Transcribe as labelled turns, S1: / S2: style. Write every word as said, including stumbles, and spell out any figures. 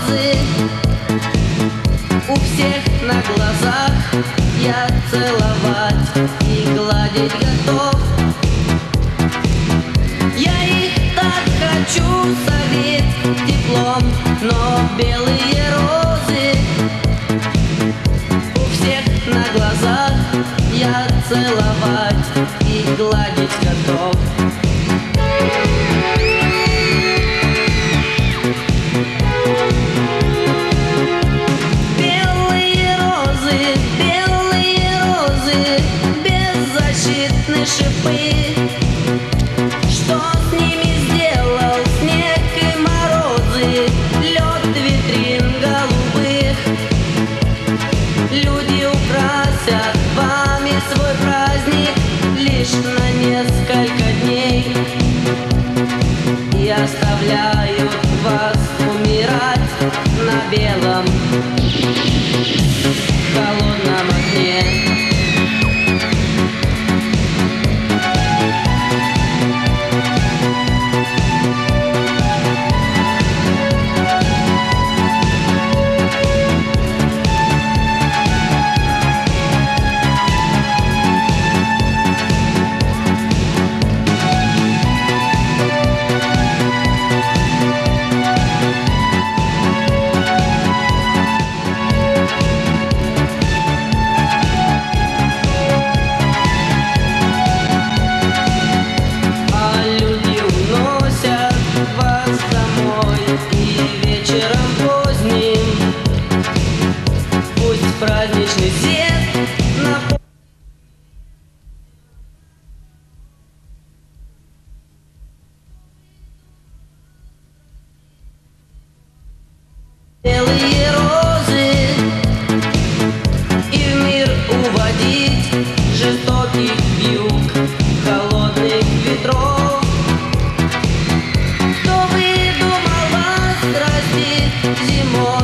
S1: розы. У всех на глазах я целовать и гладить готов. Я их так хочу согреть теплом, но белые розы у всех на глазах я целовать и гладить готов. Белые розы, белые розы, беззащитны шипы. Что с ними сделал снег и морозы, лед витрин голубых? Люди украсят вами свой праздник лишь на несколько дней и оставляют вас умирать на белом холодном огне. Праздничный свет на белые розы и в мир уводить жестоких вьюг, холодных ветров. Кто выдумал вас растить зимой?